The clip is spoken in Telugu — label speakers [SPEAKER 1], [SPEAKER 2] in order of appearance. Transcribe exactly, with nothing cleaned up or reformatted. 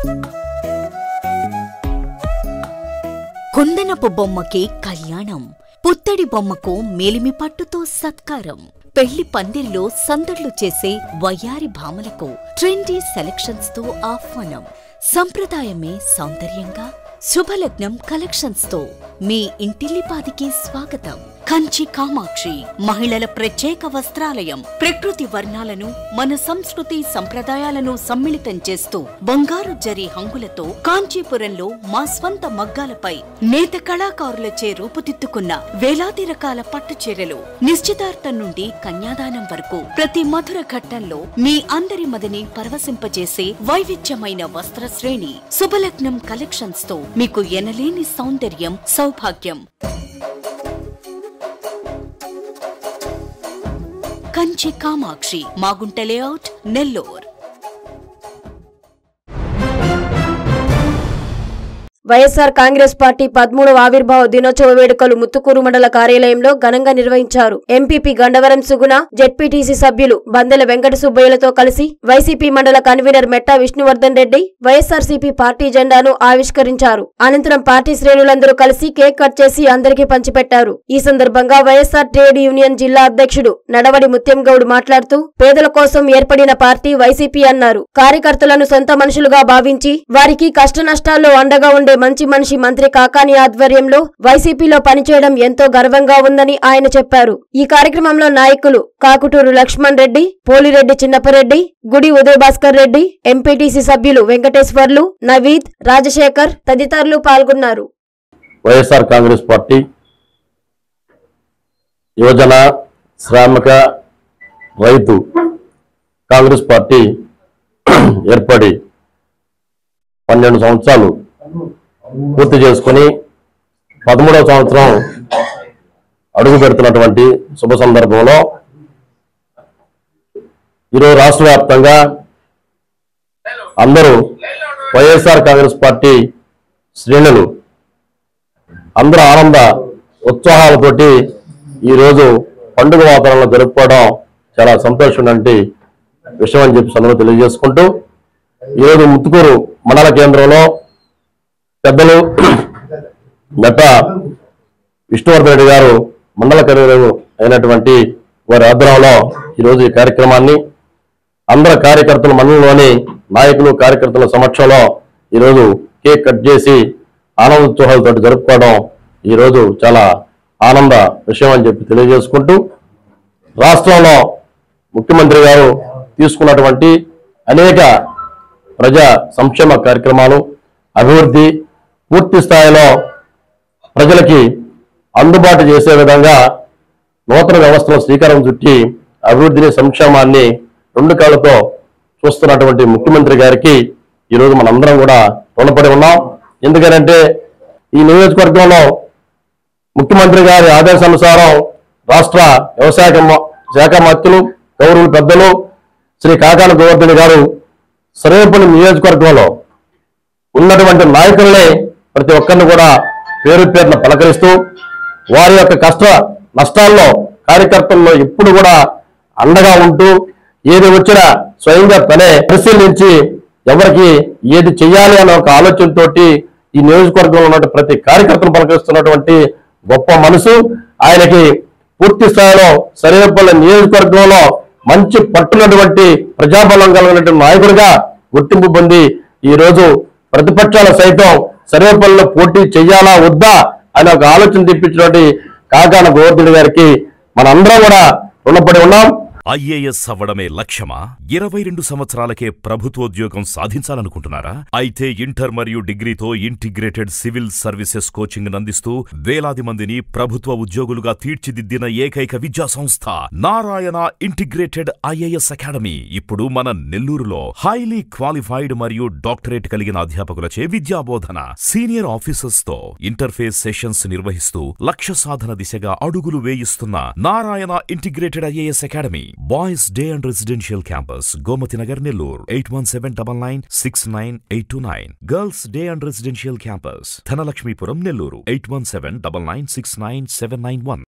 [SPEAKER 1] కుందనపు బొమ్మకి కళ్యాణం, పుత్తడి బొమ్మకు మేలిమి పట్టుతో సత్కారం, పెళ్లి పందిరిలో సందడ్లు చేసే వయ్యారి భామలకు ట్రెండీ సెలక్షన్స్ తో ఆహ్వానం. సంప్రదాయమే సౌందర్యంగా శుభలగ్నం కలెక్షన్స్ తో మీ ఇంటిల్లిపాదికి స్వాగతం. కంచి కామాక్షి మహిళల ప్రత్యేక వస్త్రాలయం. ప్రకృతి వర్ణాలను మన సంస్కృతి సంప్రదాయాలను సమ్మిళితం చేస్తూ బంగారు జరి హంగులతో కాంచీపురంలో మా స్వంత మగ్గాలపై నేత కళాకారులచే రూపుదిద్దుకున్న వేలాది రకాల పట్టు చీరలు. నిశ్చితార్థం నుండి కన్యాదానం వరకు ప్రతి మధుర ఘట్టంలో మీ అందరి మదిని పరవశింపజేసే వైవిధ్యమైన వస్త్ర శ్రేణి. శుభలగ్నం కలెక్షన్స్ తో మీకు ఎనలేని సౌందర్యం సౌభాగ్యం. కంచి కామాక్షి మాగుంట లేఅవుట్ నెల్లూరు.
[SPEAKER 2] వైఎస్ఆర్ కాంగ్రెస్ పార్టీ పదమూడవ ఆవిర్భావ దినోత్సవ వేడుకలు ముత్తుకూరు మండల కార్యాలయంలో ఘనంగా నిర్వహించారు. ఎంపీపీ గండవరం సుగుణ, జెడ్పీటీసీ సభ్యులు బందెల వెంకట సుబ్బయ్యలతో కలిసి వైసీపీ మండల కన్వీనర్ మెట్టా విష్ణువర్ధన్ రెడ్డి వైఎస్ఆర్సీపీ పార్టీ జెండాను ఆవిష్కరించారు. అనంతరం పార్టీ శ్రేణులందరూ కలిసి కేక్ కట్ చేసి అందరికీ పంచిపెట్టారు. ఈ సందర్భంగా వైఎస్ఆర్ ట్రేడ్ యూనియన్ జిల్లా అధ్యక్షుడు నడవడి ముత్యం గౌడ్ మాట్లాడుతూ పేదల కోసం ఏర్పడిన పార్టీ వైసీపీ అన్నారు. కార్యకర్తలను సొంత మనుషులుగా భావించి వారికి కష్టనష్టాల్లో అండగా ఉండే మంచి మనిషి మంత్రి కాకాని ఆధ్వర్యంలో వైసీపీలో పనిచేయడం ఎంతో గర్వంగా ఉందని ఆయన చెప్పారు. ఈ కార్యక్రమంలో నాయకులు కాకుటూరు లక్ష్మణ్ రెడ్డి, పోలిరెడ్డి చిన్నపరెడ్డి, గుడి ఉదయ్ భాస్కర్ రెడ్డి, ఎంపీటీసీ సభ్యులు వెంకటేశ్వర్లు, నవీద్, రాజశేఖర్ తదితరులు పాల్గొన్నారు.
[SPEAKER 3] వైఎస్ఆర్ కాంగ్రెస్ పార్టీ యువజన శ్రామిక రైతు కాంగ్రెస్ పార్టీ ఏర్పడి పన్నెండు సంవత్సరాలు పూర్తి చేసుకుని పదమూడవ సంవత్సరం అడుగు పెడుతున్నటువంటి శుభ సందర్భంలో ఈరోజు రాష్ట్ర వ్యాప్తంగా అందరూ వైఎస్ఆర్ కాంగ్రెస్ పార్టీ శ్రేణులు అందరూ ఆనంద ఉత్సాహాలతోటి ఈరోజు పండుగ వాతావరణంలో జరుపుకోవడం చాలా సంతోషమైనటువంటి విషయం అని చెప్పి సందర్భంగా తెలియజేసుకుంటూ ఈరోజు ముత్తుకూరు మండల కేంద్రంలో పెద్దలు మెట్టా విష్ణువర్ధన్ రెడ్డి గారు మండల కన్వీనర్ అయినటువంటి వారి ఆధ్వర్యంలో ఈరోజు ఈ కార్యక్రమాన్ని అందరు కార్యకర్తల మండలంలోని నాయకులు కార్యకర్తల సమక్షంలో ఈరోజు కేక్ కట్ చేసి ఆనందోత్సవాలతో జరుపుకోవడం ఈరోజు చాలా ఆనంద విషయం అని చెప్పి తెలియజేసుకుంటూ రాష్ట్రంలో ముఖ్యమంత్రి గారు తీసుకున్నటువంటి అనేక ప్రజా సంక్షేమ కార్యక్రమాలు అభివృద్ధి పూర్తి స్థాయిలో ప్రజలకి అందుబాటు చేసే విధంగా నూతన వ్యవస్థలో శ్రీకారం చుట్టి అభివృద్ధిని సంక్షేమాన్ని రెండు కాళ్ళతో చూస్తున్నటువంటి ముఖ్యమంత్రి గారికి ఈరోజు మనందరం కూడా రుణపడి ఉన్నాం. ఎందుకంటే ఈ నియోజకవర్గంలో ముఖ్యమంత్రి గారి ఆదేశానుసారం రాష్ట్ర వ్యవసాయ శాఖ మంత్రులు గౌరవ పెద్దలు శ్రీ కాకాని గోవర్ధన్ గారు సర్వేపల్లి నియోజకవర్గంలో ఉన్నటువంటి నాయకుల్ని ప్రతి ఒక్కరిని కూడా పేరు పేరున పలకరిస్తూ వారి యొక్క కష్ట నష్టాల్లో కార్యకర్తల్లో ఎప్పుడు కూడా అండగా ఉంటూ ఏది వచ్చినా స్వయంగా తనే పరిశీలించి ఎవరికి ఏది చెయ్యాలి అనే ఒక ఆలోచనతోటి ఈ నియోజకవర్గంలో ఉన్న ప్రతి కార్యకర్తను పలకరిస్తున్నటువంటి గొప్ప మనసు ఆయనకి పూర్తి స్థాయిలో సర్వేపల్లి నియోజకవర్గంలో మంచి పట్టునటువంటి ప్రజాబలం కలిగినటువంటి నాయకుడిగా గుర్తింపు పొంది ఈ రోజు ప్రతిపక్షాల సైతం సర్వేపల్లిలో పోటీ చెయ్యాలా వద్దా అని ఒక ఆలోచన తెప్పించినటువంటి కాకాని గోవర్ధన్ గారికి మనందరం కూడా రుణపడి ఉన్నాం.
[SPEAKER 4] ఐఏఎస్ అవ్వడమే లక్ష్యమా? ఇరవై రెండు సంవత్సరాలకే ప్రభుత్వోద్యోగం సాధించాలనుకుంటున్నారా? అయితే ఇంటర్ మరియు డిగ్రీతో ఇంటిగ్రేటెడ్ సివిల్ సర్వీసెస్ కోచింగ్ అందిస్తూ వేలాది మందిని ప్రభుత్వ ఉద్యోగులుగా తీర్చిదిద్దిన ఏకైక విద్యా సంస్థ నారాయణ ఇంటిగ్రేటెడ్ ఐఏఎస్ అకాడమీ ఇప్పుడు మన నెల్లూరులో హైలీ క్వాలిఫైడ్ మరియు డాక్టరేట్ కలిగిన అధ్యాపకులచే విద్యాబోధన, సీనియర్ ఆఫీసర్స్ తో ఇంటర్ఫేస్ సెషన్స్ నిర్వహిస్తూ లక్ష్య సాధన దిశగా అడుగులు వేయిస్తున్న Narayana integrated IAS academy. Boys Day and Residential Campus, Gomati Nagar, Nellore, eight one seven nine nine six nine eight two nine. Girls Day and Residential Campus, Thanalakshmipuram, Nellore, eight one seven nine nine six nine seven nine one.